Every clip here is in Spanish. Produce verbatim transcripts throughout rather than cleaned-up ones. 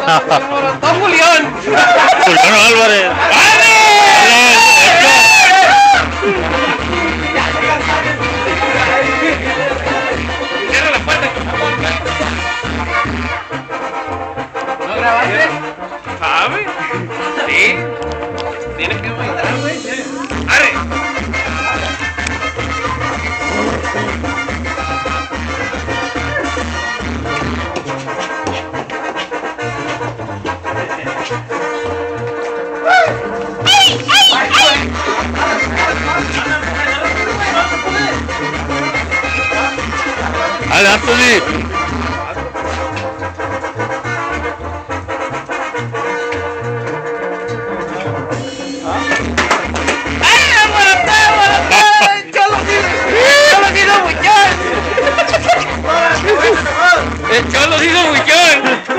¡Don Julián! Julián Álvarez. Cierra la puerta. ¿No grabaste? ¿Sabe? Sí. Tienes que bailar, güey. ¡Arre! ¡Dale, Anthony! ¡El Cholo se hizo buchón!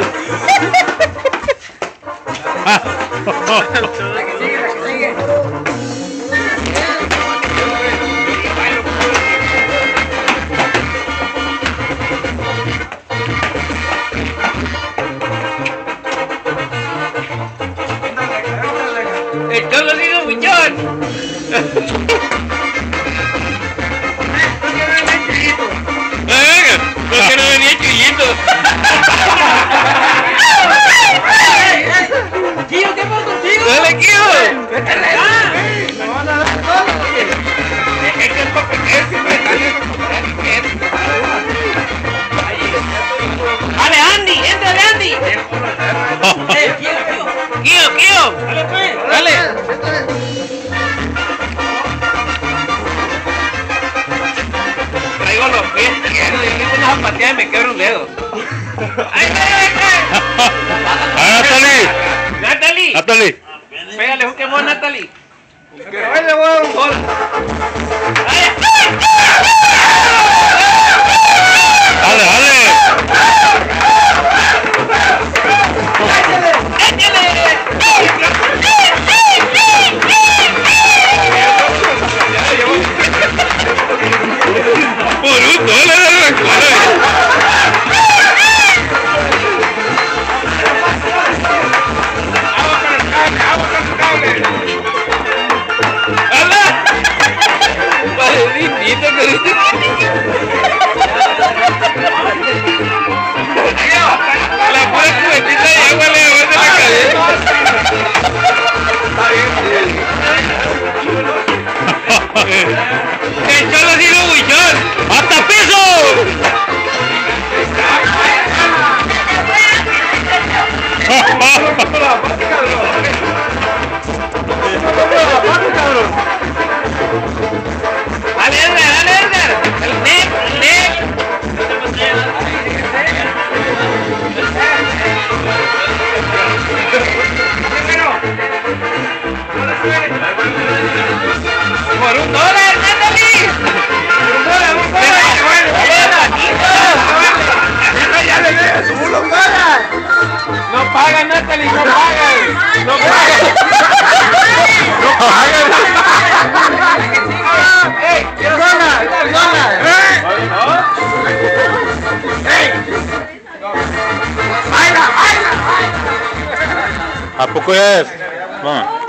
¡El Cholo se hizo buchón! ¿Por qué no venía Chuyito? Tío, ¿qué pasa contigo? ¡Dale, Kio! ¡Vete a la edad! ¡Me van a dar todo! Es que el papel es siempre ¡Dale, Andy! ¡Éntrale, Andy! ¡Eh, Kio, Kio! ¡Kio, Kio! ¡Dale, pues! ¡Dale! Traigo los pies tiernos, yo tengo una zapateada y me quebro un dedo. ¡Ahí está, ahí está! ¡Ah, Natalie! ¡Natalie! ¡Natalie! Pégale un quemón, Natalie. Que baile, weón. Hola. ¡Dale, dale! ¡Por un dólar! La pura cubetita de agua le aguanta la cabeza. El Cholo ha sido buchón. ¡Hasta piso! Dale, Edgar, dale, Edgar. El net, el net. Por un dólar, Natalie. Por un dólar, un dólar. Ya le dejas un dólar. No pagan, Natalie, no pagan. No pagan. No pagan. ¡Ey! ¡Quiero dólar! ¡Dólar! ¡Ey! ¿A poco es? Vamos.